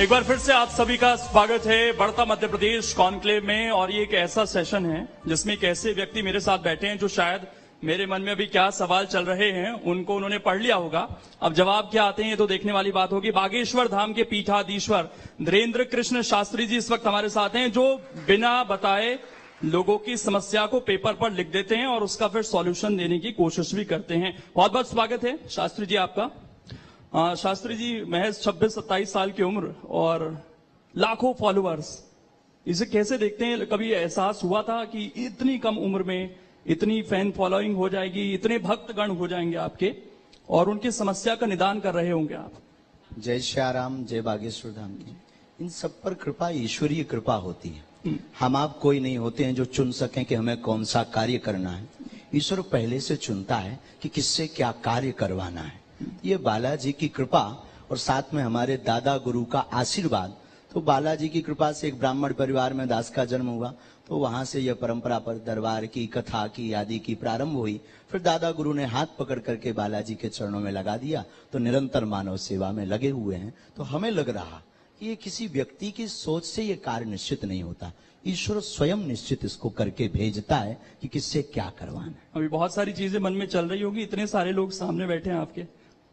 एक बार फिर से आप सभी का स्वागत है बढ़ता मध्य प्रदेश कॉन्क्लेव में। और ये एक ऐसा सेशन है जिसमें एक ऐसे व्यक्ति मेरे साथ बैठे हैं जो शायद मेरे मन में अभी क्या सवाल चल रहे हैं उनको उन्होंने पढ़ लिया होगा। अब जवाब क्या आते हैं ये तो देखने वाली बात होगी। बागेश्वर धाम के पीठाधीश्वर धीरेन्द्र कृष्ण शास्त्री जी इस वक्त हमारे साथ हैं, जो बिना बताए लोगों की समस्या को पेपर पर लिख देते हैं और उसका फिर सॉल्यूशन देने की कोशिश भी करते हैं। बहुत बहुत स्वागत है शास्त्री जी आपका। शास्त्री जी महज 26-27 साल की उम्र और लाखों फॉलोअर्स, इसे कैसे देखते हैं? कभी एहसास हुआ था कि इतनी कम उम्र में इतनी फैन फॉलोइंग हो जाएगी, इतने भक्तगण हो जाएंगे आपके और उनकी समस्या का निदान कर रहे होंगे आप? जय श्याराम, जय बागेश्वर धाम की। इन सब पर कृपा, ईश्वरीय कृपा होती है। हम आप कोई नहीं होते हैं जो चुन सकें कि हमें कौन सा कार्य करना है। ईश्वर पहले से चुनता है कि किससे क्या कार्य करवाना है। ये बालाजी की कृपा और साथ में हमारे दादा गुरु का आशीर्वाद। तो बालाजी की कृपा से एक ब्राह्मण परिवार में दास का जन्म हुआ, तो वहां से यह परंपरा पर दरबार की, कथा की, आदि की प्रारंभ हुई। फिर दादा गुरु ने हाथ पकड़ करके बालाजी के चरणों में लगा दिया, तो निरंतर मानव सेवा में लगे हुए हैं। तो हमें लग रहा कि ये किसी व्यक्ति की सोच से ये कार्य निश्चित नहीं होता, ईश्वर स्वयं निश्चित इसको करके भेजता है कि किससे क्या करवाना है। अभी बहुत सारी चीजें मन में चल रही होगी, इतने सारे लोग सामने बैठे हैं आपके।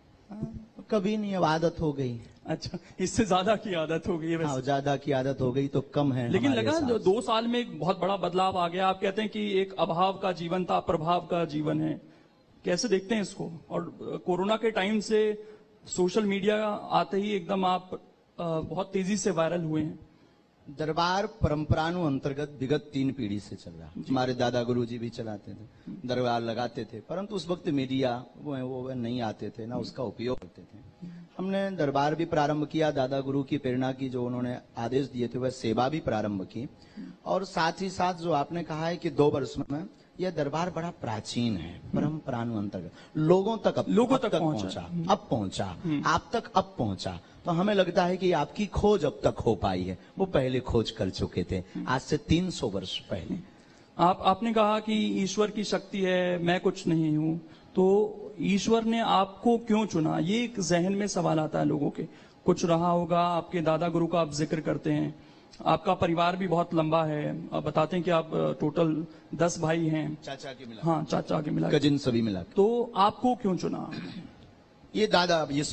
कभी नहीं, अब आदत हो गई। अच्छा, इससे ज्यादा की आदत हो गई है वैसे। हाँ, ज्यादा की आदत हो गई तो कम है। लेकिन लगा 2 साल में एक बहुत बड़ा बदलाव आ गया। आप कहते हैं कि एक अभाव का जीवन था, प्रभाव का जीवन है। कैसे देखते हैं इसको? और कोरोना के टाइम से सोशल मीडिया आते ही एकदम आप बहुत तेजी से वायरल हुए हैं। दरबार परंपरानु अंतर्गत विगत 3 पीढ़ी से चल रहा। हमारे दादा गुरु जी भी चलाते थे, दरबार लगाते थे, परंतु उस वक्त मीडिया वो नहीं आते थे, ना उसका उपयोग करते थे। हमने दरबार भी प्रारंभ किया, दादा गुरु की प्रेरणा की, जो उन्होंने आदेश दिए थे वह सेवा भी प्रारंभ की। और साथ ही साथ जो आपने कहा है कि 2 वर्ष में यह दरबार बड़ा प्राचीन है, परंपरानु अंतर्गत लोगों तक पहुंचा, अब पहुंचा, आप तक अब पहुंचा। तो हमें लगता है कि आपकी खोज अब तक हो पाई है, वो पहले खोज कर चुके थे आज से 300 वर्ष पहले। आपने कहा कि ईश्वर की शक्ति है, मैं कुछ नहीं हूं, तो ईश्वर ने आपको क्यों चुना? ये एक जहन में सवाल आता है लोगों के। कुछ रहा होगा, आपके दादा गुरु का आप जिक्र करते हैं, आपका परिवार भी बहुत लंबा है, आप बताते हैं कि आप टोटल 10 भाई हैं, चाचा के मिला। हाँ, चाचा के मिला, कजिन सभी मिला। तो आपको क्यों चुना? ये दादा, इस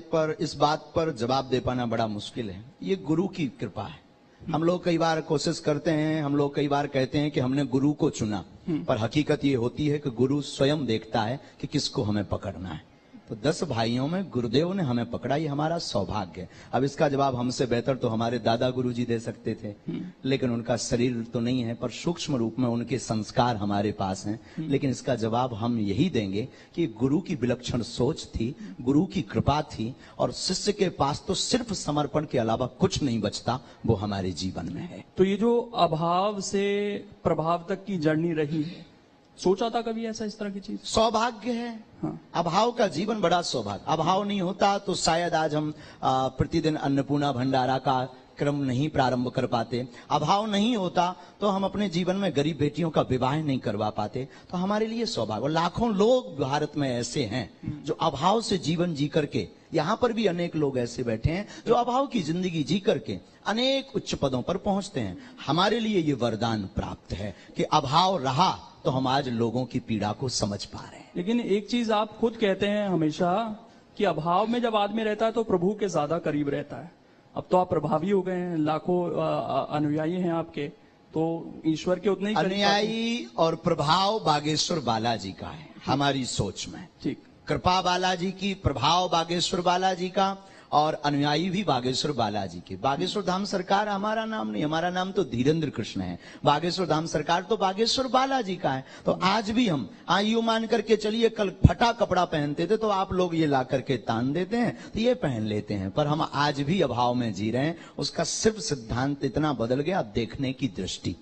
बात पर जवाब दे पाना बड़ा मुश्किल है। ये गुरु की कृपा है। हम लोग कई बार कोशिश करते हैं, हम लोग कई बार कहते हैं कि हमने गुरु को चुना, पर हकीकत ये होती है कि गुरु स्वयं देखता है कि किसको हमें पकड़ना है। तो 10 भाइयों में गुरुदेव ने हमें पकड़ा, ये हमारा सौभाग्य है। अब इसका जवाब हमसे बेहतर तो हमारे दादा गुरु जी दे सकते थे, लेकिन उनका शरीर तो नहीं है, पर सूक्ष्म रूप में उनके संस्कार हमारे पास हैं। लेकिन इसका जवाब हम यही देंगे कि गुरु की विलक्षण सोच थी, गुरु की कृपा थी, और शिष्य के पास तो सिर्फ समर्पण के अलावा कुछ नहीं बचता, वो हमारे जीवन में है। तो ये जो अभाव से प्रभाव तक की जर्नी रही है, सोचा था कभी ऐसा, इस तरह की चीज? सौभाग्य है। हाँ। अभाव का जीवन बड़ा सौभाग्य। अभाव नहीं होता तो शायद आज हम प्रतिदिन अन्नपूर्णा भंडारा का क्रम नहीं प्रारंभ कर पाते। अभाव नहीं होता तो हम अपने जीवन में गरीब बेटियों का विवाह नहीं करवा पाते। तो हमारे लिए सौभाग्य। और लाखों लोग भारत में ऐसे हैं जो अभाव से जीवन जी करके, यहाँ पर भी अनेक लोग ऐसे बैठे हैं जो अभाव की जिंदगी जी करके अनेक उच्च पदों पर पहुंचते हैं। हमारे लिए ये वरदान प्राप्त है कि अभाव रहा तो हम आज लोगों की पीड़ा को समझ पा रहे हैं। लेकिन एक चीज आप खुद कहते हैं हमेशा कि अभाव में जब आदमी रहता है तो प्रभु के ज्यादा करीब रहता है। अब तो आप प्रभावी हो गए हैं, लाखों अनुयायी हैं आपके, तो ईश्वर के उतने ही अनुयायी और प्रभाव बागेश्वर बालाजी का है हमारी सोच में। ठीक, कृपा बालाजी की, प्रभाव बागेश्वर बालाजी का, और अनुयायी भी बागेश्वर बालाजी के। बागेश्वर धाम सरकार हमारा नाम नहीं, हमारा नाम तो धीरेन्द्र कृष्ण है। बागेश्वर धाम सरकार तो बागेश्वर बालाजी का है। तो आज भी हम यूं मान करके चलिए, कल फटा कपड़ा पहनते थे तो आप लोग ये ला करके तान देते हैं तो ये पहन लेते हैं, पर हम आज भी अभाव में जी रहे हैं। उसका सिर्फ सिद्धांत इतना बदल गया, देखने की दृष्टि।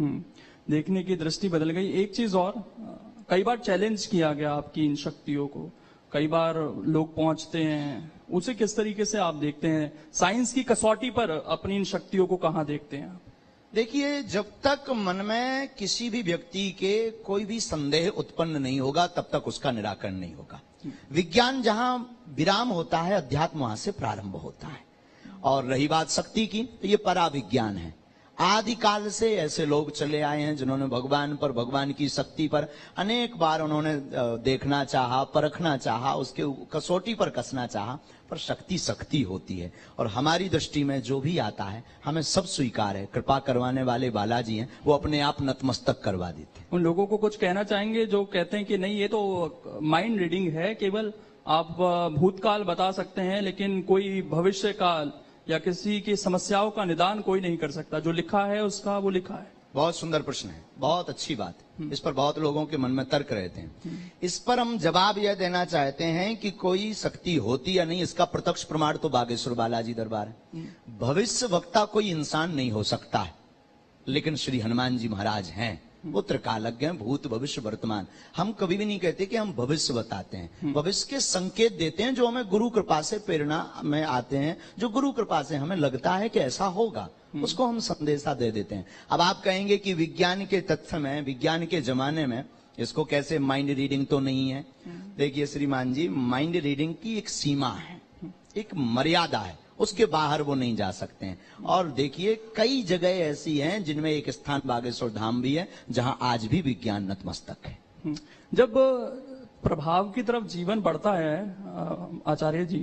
देखने की दृष्टि बदल गई। एक चीज और, कई बार चैलेंज किया गया आपकी इन शक्तियों को, कई बार लोग पहुंचते हैं, उसे किस तरीके से आप देखते हैं? साइंस की कसौटी पर अपनी इन शक्तियों को कहां देखते हैं? देखिए, जब तक मन में किसी भी व्यक्ति के कोई भी संदेह उत्पन्न नहीं होगा तब तक उसका निराकरण नहीं होगा। विज्ञान जहां विराम होता है, अध्यात्म वहां से प्रारंभ होता है। और रही बात शक्ति की, तो ये पराविज्ञान है। आदिकाल से ऐसे लोग चले आए हैं जिन्होंने भगवान पर, भगवान की शक्ति पर अनेक बार उन्होंने देखना चाहा, परखना चाहा, उसके कसौटी पर कसना चाहा, पर शक्ति शक्ति होती है। और हमारी दृष्टि में जो भी आता है हमें सब स्वीकार है। कृपा करवाने वाले बालाजी हैं, वो अपने आप नतमस्तक करवा देते हैं। उन लोगों को कुछ कहना चाहेंगे जो कहते हैं कि नहीं ये तो माइंड रीडिंग है, केवल आप भूतकाल बता सकते हैं लेकिन कोई भविष्य काल या किसी की समस्याओं का निदान कोई नहीं कर सकता, जो लिखा है उसका वो लिखा है। बहुत सुंदर प्रश्न है, बहुत अच्छी बात है। इस पर बहुत लोगों के मन में तर्क रहते हैं। इस पर हम जवाब यह देना चाहते हैं कि कोई शक्ति होती या नहीं, इसका प्रत्यक्ष प्रमाण तो बागेश्वर बालाजी दरबार है। भविष्य वक्ता कोई इंसान नहीं हो सकता है, लेकिन श्री हनुमान जी महाराज हैं। वो त्रिकालज्ञ हैं, भूत भविष्य वर्तमान। हम कभी भी नहीं कहते कि हम भविष्य बताते हैं, भविष्य के संकेत देते हैं जो हमें गुरु कृपा से प्रेरणा में आते हैं, जो गुरु कृपा से हमें लगता है कि ऐसा होगा, उसको हम संदेशा दे देते हैं। अब आप कहेंगे कि विज्ञान के तथ्य में, विज्ञान के जमाने में इसको कैसे माइंड रीडिंग तो नहीं है। देखिए श्रीमान जी, माइंड रीडिंग की एक सीमा है, एक मर्यादा है, उसके बाहर वो नहीं जा सकते हैं। और देखिए कई जगह ऐसी हैं जिनमें एक स्थान बागेश्वर धाम भी है जहां आज भी विज्ञान नतमस्तक है। जब प्रभाव की तरफ जीवन बढ़ता है आचार्य जी,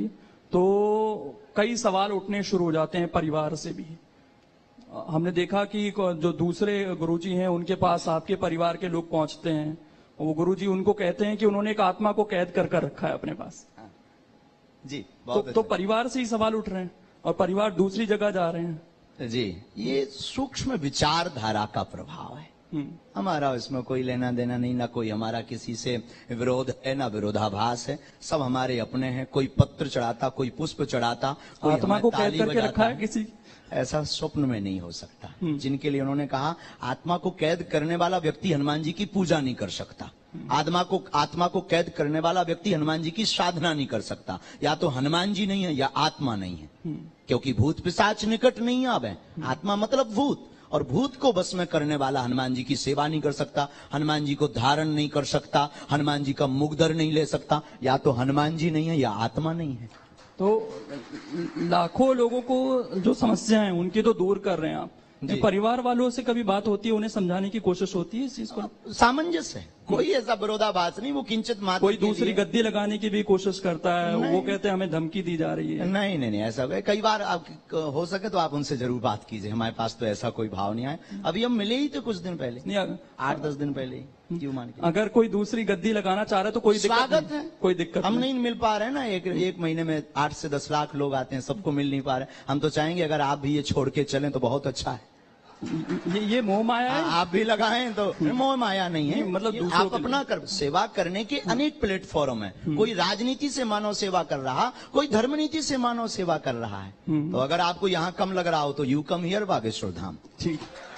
तो कई सवाल उठने शुरू हो जाते हैं परिवार से भी। हमने देखा कि जो दूसरे गुरुजी हैं उनके पास आपके परिवार के लोग पहुंचते हैं, वो गुरुजी उनको कहते हैं कि उन्होंने एक आत्मा को कैद कर रखा है अपने पास। जी, तो परिवार से ही सवाल उठ रहे हैं और परिवार दूसरी जगह जा रहे हैं। जी, ये सूक्ष्म विचारधारा का प्रभाव है। हमारा इसमें कोई लेना देना नहीं, ना कोई हमारा किसी से विरोध है, ना विरोधाभास है। सब हमारे अपने हैं। कोई पत्र चढ़ाता, कोई पुष्प चढ़ाता, कोई आत्मा को कैद करके रखा है किसी, ऐसा स्वप्न में नहीं हो सकता। जिनके लिए उन्होंने कहा आत्मा को कैद करने वाला व्यक्ति हनुमान जी की पूजा नहीं कर सकता, आत्मा को कैद करने वाला व्यक्ति हनुमान जी की साधना नहीं कर सकता। या तो हनुमान जी नहीं है या आत्मा नहीं है, क्योंकि भूत पिशाच निकट नहीं आवे। आत्मा मतलब भूत, और भूत को बस में करने वाला हनुमान जी की सेवा नहीं कर सकता, हनुमान जी को धारण नहीं कर सकता, हनुमान जी का मुग्धर नहीं ले सकता। या तो हनुमान जी नहीं है या आत्मा नहीं है। तो लाखों लोगों को जो समस्या है उनकी तो दूर कर रहे हैं आप। परिवार वालों से कभी बात होती है, उन्हें समझाने की कोशिश होती है इस चीज को? सामंजस्य है, कोई ऐसा विरोधाभास नहीं। वो किंचित मात्र कोई दूसरी गद्दी लगाने की भी कोशिश करता है, वो कहते हैं हमें धमकी दी जा रही है। नहीं नहीं नहीं, ऐसा कई बार आप हो सके तो आप उनसे जरूर बात कीजिए। हमारे पास तो ऐसा कोई भाव नहीं आया। अभी हम मिले ही थे कुछ दिन पहले, 8-10 दिन पहले ही। क्यों मान के अगर कोई दूसरी गद्दी लगाना चाह रहा है तो कोई स्वागत है, कोई दिक्कत हम नहीं मिल पा रहे हैं ना। एक महीने में 8 से 10 लाख लोग आते हैं, सबको मिल नहीं पा रहे। हम तो चाहेंगे अगर आप भी ये छोड़ के चलें तो बहुत अच्छा है। ये मोह माया है। आप भी लगाएं तो मोह माया नहीं है, मतलब आप अपना सेवा करने के अनेक प्लेटफॉर्म है। कोई राजनीति से मानव सेवा कर रहा, कोई धर्म नीति से मानव सेवा कर रहा है। तो अगर आपको यहाँ कम लग रहा हो तो you come here Bageshwar Dham. ठीक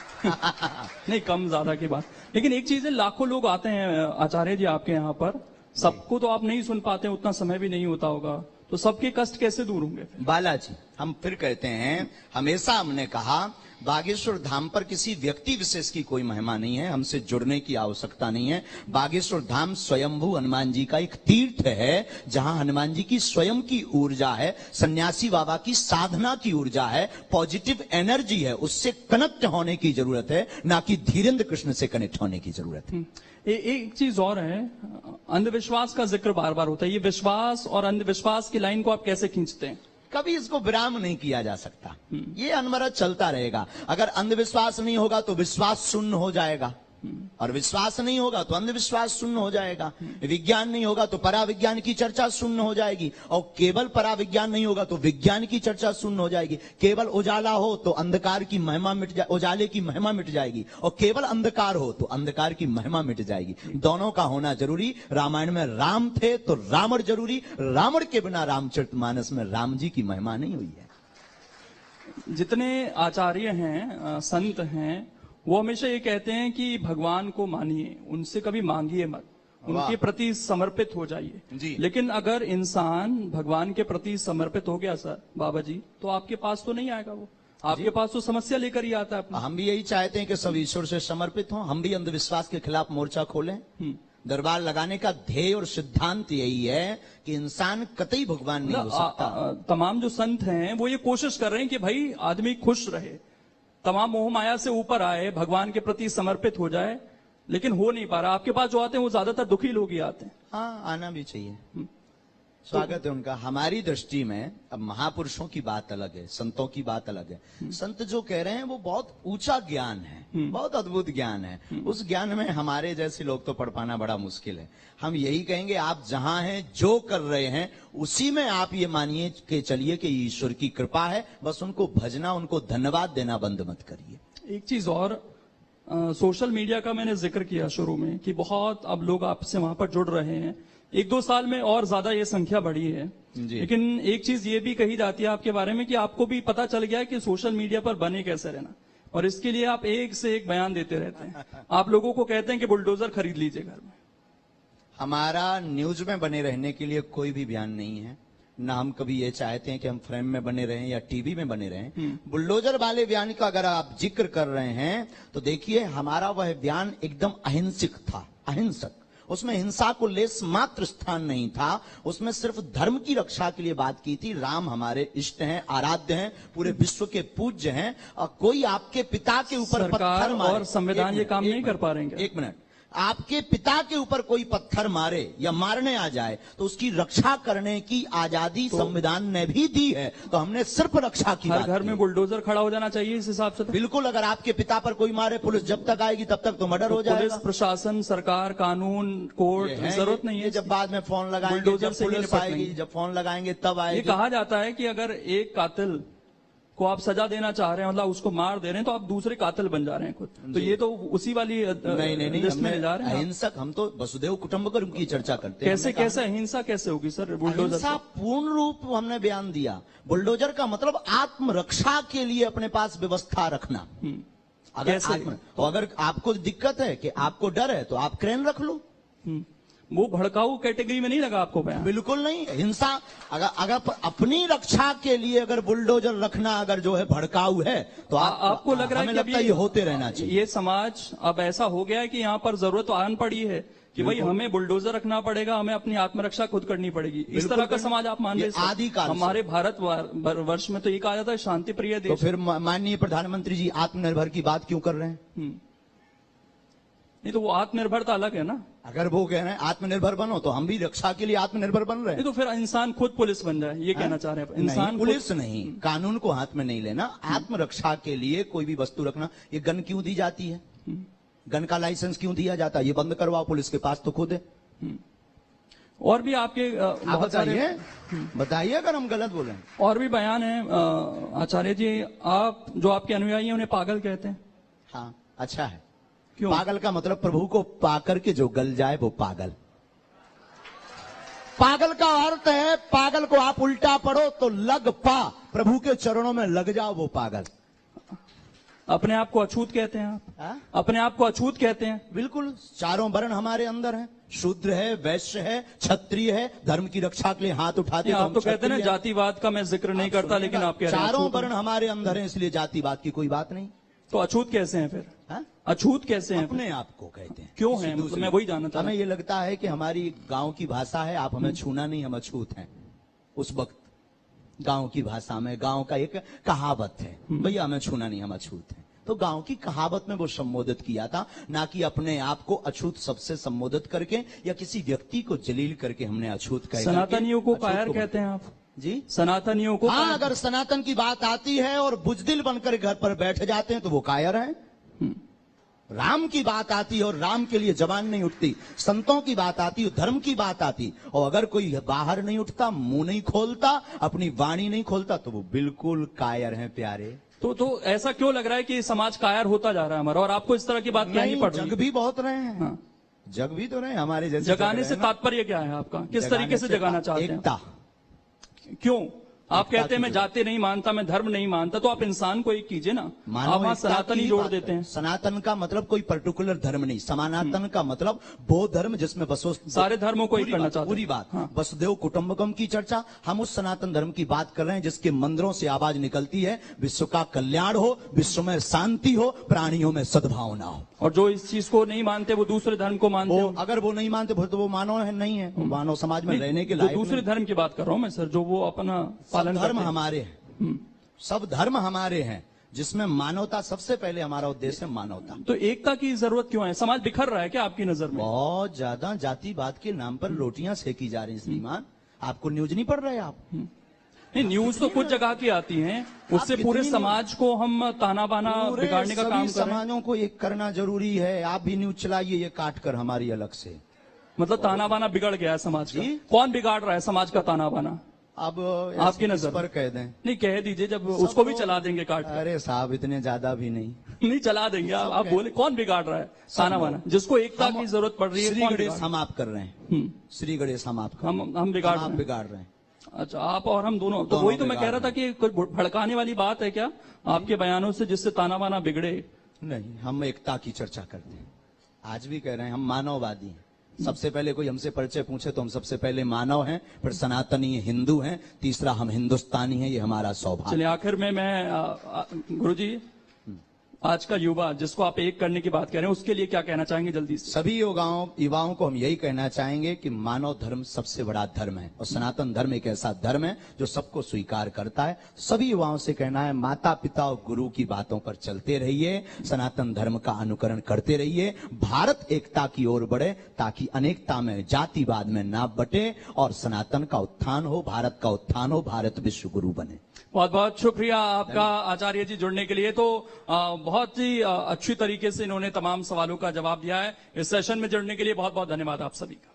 नहीं, कम ज्यादा की बात। लेकिन एक चीज है, लाखों लोग आते हैं आचार्य जी आपके यहाँ पर, सबको तो आप नहीं सुन पाते, उतना समय भी नहीं होता होगा, तो सबके कष्ट कैसे दूर होंगे? बालाजी, हम फिर कहते हैं, हमेशा हमने कहा बागेश्वर धाम पर किसी व्यक्ति विशेष की कोई महिमा नहीं है, हमसे जुड़ने की आवश्यकता नहीं है। बागेश्वर धाम स्वयंभू हनुमान जी का एक तीर्थ है, जहां हनुमान जी की स्वयं की ऊर्जा है, सन्यासी बाबा की साधना की ऊर्जा है, पॉजिटिव एनर्जी है। उससे कनेक्ट होने की जरूरत है, ना कि धीरेन्द्र कृष्ण से कनेक्ट होने की जरूरत है। एक चीज और है, अंधविश्वास का जिक्र बार बार होता है। ये विश्वास और अंधविश्वास की लाइन को आप कैसे खींचते हैं? कभी इसको विराम नहीं किया जा सकता, ये अनवरत चलता रहेगा। अगर अंधविश्वास नहीं होगा तो विश्वास शून्य हो जाएगा, और विश्वास नहीं होगा तो अंधविश्वास शून्य हो जाएगा। विज्ञान नहीं होगा तो पराविज्ञान की चर्चा शून्य हो जाएगी, और केवल पराविज्ञान नहीं होगा तो विज्ञान की चर्चा शून्य हो जाएगी। केवल उजाला हो तो अंधकार की महिमा मिट जाए, उजाले की महिमा मिट जाएगी, और केवल अंधकार हो तो अंधकार की महिमा मिट जाएगी। दोनों का होना जरूरी। रामायण में राम थे तो रावण जरूरी, रावण के बिना रामचरितमानस में राम जी की महिमा नहीं हुई है। जितने आचार्य हैं, संत हैं, वो हमेशा ये कहते हैं कि भगवान को मानिए, उनसे कभी मांगिए मत, उनके प्रति समर्पित हो जाइए। लेकिन अगर इंसान भगवान के प्रति समर्पित हो गया सर बाबा जी, तो आपके पास तो नहीं आएगा, वो आपके पास तो समस्या लेकर ही आता है। हम भी यही चाहते हैं कि सब ईश्वर से समर्पित हों। हम भी अंधविश्वास के खिलाफ मोर्चा खोलें, दरबार लगाने का ध्येय और सिद्धांत यही है कि इंसान कतई भगवान नहीं हो सकता। तमाम जो संत हैं वो ये कोशिश कर रहे हैं कि भाई आदमी खुश रहे, तमाम मोह माया से ऊपर आए, भगवान के प्रति समर्पित हो जाए, लेकिन हो नहीं पा रहा। आपके पास जो आते हैं वो ज्यादातर दुखी लोग ही आते हैं। हाँ, आना भी चाहिए, स्वागत है उनका। हमारी दृष्टि में अब महापुरुषों की बात अलग है, संतों की बात अलग है। संत जो कह रहे हैं वो बहुत ऊंचा ज्ञान है, बहुत अद्भुत ज्ञान है। उस ज्ञान में हमारे जैसे लोग तो पढ़ पाना बड़ा मुश्किल है। हम यही कहेंगे, आप जहां हैं, जो कर रहे हैं, उसी में आप ये मानिए कि चलिए कि ईश्वर की कृपा है। बस उनको भजना, उनको धन्यवाद देना बंद मत करिए। एक चीज और, सोशल मीडिया का मैंने जिक्र किया शुरू में कि बहुत अब लोग आपसे वहां पर जुड़ रहे हैं। 1-2 साल में और ज्यादा ये संख्या बढ़ी है, लेकिन एक चीज ये भी कही जाती है आपके बारे में कि आपको भी पता चल गया है कि सोशल मीडिया पर बने कैसे रहना, और इसके लिए आप एक से एक बयान देते रहते हैं। आप लोगों को कहते हैं कि बुलडोजर खरीद लीजिए घर में। हमारा न्यूज में बने रहने के लिए कोई भी बयान नहीं है, ना हम कभी ये चाहते हैं कि हम फ्रेम में बने रहें या टीवी में बने रहें। बुलडोजर वाले बयान का अगर आप जिक्र कर रहे हैं तो देखिए, हमारा वह बयान एकदम अहिंसक था, अहिंसक। उसमें हिंसा को लेस मात्र स्थान नहीं था, उसमें सिर्फ धर्म की रक्षा के लिए बात की थी। राम हमारे इष्ट हैं, आराध्य हैं, पूरे विश्व के पूज्य हैं, और कोई आपके पिता के ऊपर पत्थर मारे, और संविधान ये काम नहीं कर पा रहे हैं। एक मिनट, आपके पिता के ऊपर कोई पत्थर मारे या मारने आ जाए तो उसकी रक्षा करने की आजादी संविधान ने भी दी है, तो हमने सिर्फ रक्षा की बात की। हर घर में बुलडोजर खड़ा हो जाना चाहिए इस हिसाब से। बिल्कुल, अगर आपके पिता पर कोई मारे, पुलिस जब तक आएगी तब तक तो मर्डर हो जाएगा। पुलिस प्रशासन, सरकार, कानून, कोर्ट, जरूरत नहीं है। जब बाद में फोन लगाएंगे, जब पुलिस आएगी, जब फोन लगाएंगे तब आएगी। ये कहा जाता है कि अगर एक कातिल को आप सजा देना चाह रहे हैं, मतलब उसको मार दे रहे हैं, तो आप दूसरे कातिल बन जा रहे हैं खुद। तो ये तो उसी वाली नहीं, लिस्ट में जा रहे हैं। अहिंसक, हम तो वसुदेव कुटुंबकम की चर्चा करते हैं। कैसे अहिंसा कैसे होगी सर बुलडोजर? अहिंसा पूर्ण रूप हमने बयान दिया। बुलडोजर का मतलब आत्मरक्षा के लिए अपने पास व्यवस्था रखना। अगर आपको दिक्कत है कि आपको डर है तो आप क्रेन रख लो। वो भड़काऊ कैटेगरी में नहीं लगा आपको बयान? बिल्कुल नहीं। हिंसा अगर अपनी रक्षा के लिए अगर बुलडोजर रखना अगर जो है भड़काऊ है तो आपको लग रहा है कि ये होते रहना चाहिए। ये समाज अब ऐसा हो गया है कि यहाँ पर जरूरत आन पड़ी है कि भाई हमें बुलडोजर रखना पड़ेगा, हमें अपनी आत्मरक्षा खुद करनी पड़ेगी। इस तरह का समाज आप मान रहे हैं? आदिकाल हमारे भारत वर्ष में तो ये कहा जाता है शांति प्रिय देश। तो फिर माननीय प्रधानमंत्री जी आत्मनिर्भर की बात क्यों कर रहे हैं? नहीं तो वो आत्मनिर्भरता अलग है ना। अगर वो कह रहे हैं आत्मनिर्भर बनो, तो हम भी रक्षा के लिए आत्मनिर्भर बन रहे हैं। नहीं तो फिर इंसान खुद पुलिस बन जाए, ये कहना चाह रहे हैं? इंसान पुलिस नहीं, कानून को हाथ में नहीं लेना। आत्मरक्षा के लिए कोई भी वस्तु रखना। ये गन क्यों दी जाती है? गन का लाइसेंस क्यों दिया जाता है? ये बंद करवाओ, पुलिस के पास तो खुद है। और भी आपके बताइए अगर हम गलत बोले। और भी बयान है आचार्य जी, आप जो आपके अनुयायी हैं उन्हें पागल कहते हैं। हाँ, अच्छा है। क्यों? पागल का मतलब प्रभु को पाकर के जो गल जाए वो पागल। पागल का अर्थ है, पागल को आप उल्टा पढ़ो तो लग पा, प्रभु के चरणों में लग जाओ, वो पागल। अपने आप को अछूत कहते हैं आप? अपने आप को अछूत कहते हैं? बिल्कुल, चारों वर्ण हमारे अंदर हैं। शूद्र है, वैश्य है, क्षत्रिय है, धर्म की रक्षा के लिए हाथ उठाते हैं। आप तो कहते हैं ना जातिवाद का मैं जिक्र नहीं करता, लेकिन आप कह रहे हैं चारों वर्ण हमारे अंदर हैं, इसलिए जातिवाद की कोई बात नहीं। तो अछूत कैसे हैं फिर? अछूत कैसे हैं? अपने आप को कहते हैं। क्यों है? मतलब मैं वही जानना चाहता हूं। हमें ये लगता है कि हमारी गांव की भाषा है, आप हमें छूना नहीं, हम अछूत हैं। उस वक्त गांव की भाषा में, गांव का एक कहावत है, भैया हमें छूना नहीं, हम अछूत हैं। तो गांव की कहावत में वो संबोधित किया था, ना कि अपने आप को अछूत सबसे संबोधित करके या किसी व्यक्ति को जलील करके हमने अछूत कहा। सनातनियों को कायर कहते हैं आप जी? सनातनियों को? हाँ, अगर सनातन की बात आती है और बुजदिल बनकर घर पर बैठ जाते हैं तो वो कायर हैं। राम की बात आती है और राम के लिए जबान नहीं उठती, संतों की बात आती है, धर्म की बात आती, और अगर कोई बाहर नहीं उठता, मुंह नहीं खोलता, अपनी वाणी नहीं खोलता, तो वो बिल्कुल कायर हैं प्यारे। तो ऐसा क्यों लग रहा है कि समाज कायर होता जा रहा है हमारा, और आपको इस तरह की बात नहीं पड़ रही? जग भी बहुत रहे हैं। हाँ। जग भी तो रहे हमारे जैसे। जगाने से तात्पर्य क्या है आपका? किस तरीके से जगाना चाहते हैं? एकता। क्यों? आप एकता कहते हैं की मैं जाति नहीं मानता, मैं धर्म नहीं मानता, तो आप इंसान को एक कीजिए ना। मानव आप वहां एकता सनातन की ही जोड़ बात देते है। हैं। सनातन का मतलब कोई पर्टिकुलर धर्म नहीं, सनातन का मतलब वो धर्म जिसमें बसो सारे धर्मों को एक करना चाहते हैं। पूरी बात वसुदेव कुटुंबकम की चर्चा। हम उस सनातन धर्म की बात कर रहे हैं जिसके मंदिरों से आवाज निकलती है विश्व का कल्याण हो, विश्व में शांति हो, प्राणियों में सद्भावना हो। और जो इस चीज को नहीं मानते वो दूसरे धर्म को मानते वो हो। अगर वो नहीं मानते तो वो मानव है नहीं है, वो मानव समाज में रहने के जो लायक दूसरे नहीं। धर्म की बात कर रहा हूं मैं सर, जो वो अपना पालन सब करते धर्म हैं। हमारे हैं, सब धर्म हमारे हैं, जिसमें मानवता सबसे पहले हमारा उद्देश्य है मानवता। तो एकता की जरूरत क्यों है? समाज बिखर रहा है क्या आपकी नजर में? बहुत ज्यादा जातिवाद के नाम पर रोटियां सेकी जा रही हैं श्रीमान। आपको न्यूज नहीं पढ़ रहे आप? नहीं, न्यूज तो कुछ जगह की आती है, उससे आप पूरे कितनी समाज को हम ताना बाना पूरे बिगाड़ने का सभी काम कर रहे हैं। समाजों को एक करना जरूरी है। आप भी न्यूज चलाइए ये काट कर हमारी अलग से। मतलब ताना बाना बिगड़ गया है समाज का। जी। कौन बिगाड़ रहा है समाज का ताना बाना? अब आपकी इस नजर पर कह दें। नहीं, कह दीजिए, जब उसको भी चला देंगे काट कर। अरे साहब इतने ज्यादा भी नहीं। नहीं, चला देंगे। आप बोले कौन बिगाड़ रहा है ताना बाना? जिसको एकता की जरूरत पड़ रही है, श्री कौन गणेश बिगाड़- हम आप कर रहे हैं, श्री गणेश हम आप कर रहे हैं। हम बिगाड़ आप रहे हैं। बिगाड़ रहे हैं। अच्छा, आप और हम दोनों। तो दोनों वही तो मैं बिगाड़ कह रहा था कि कोई भड़काने वाली बात है क्या आपके बयानों से, जिससे ताना बाना बिगड़े? नहीं, हम एकता की चर्चा करते हैं। आज भी कह रहे हैं हम मानववादी हैं। सबसे पहले कोई हमसे परिचय पूछे तो हम सबसे पहले मानव हैं, फिर सनातनी हिंदू हैं, तीसरा हम हिंदुस्तानी हैं। ये हमारा सौभाग्य। चलिए, आखिर में मैं गुरुजी, आज का युवा जिसको आप एक करने की बात कह रहे हैं, उसके लिए क्या कहना चाहेंगे जल्दी से? सभी युवाओं को हम यही कहना चाहेंगे कि मानव धर्म सबसे बड़ा धर्म है और सनातन धर्म एक ऐसा धर्म है जो सबको स्वीकार करता है। सभी युवाओं से कहना है माता पिता और गुरु की बातों पर चलते रहिए, सनातन धर्म का अनुकरण करते रहिए, भारत एकता की ओर बढ़े ताकि अनेकता में जातिवाद में ना बटे और सनातन का उत्थान हो, भारत का उत्थान हो, भारत विश्व गुरु बने। बहुत बहुत शुक्रिया आपका आचार्य जी जुड़ने के लिए। तो बहुत ही अच्छी तरीके से इन्होंने तमाम सवालों का जवाब दिया है। इस सेशन में जुड़ने के लिए बहुत बहुत धन्यवाद आप सभी का।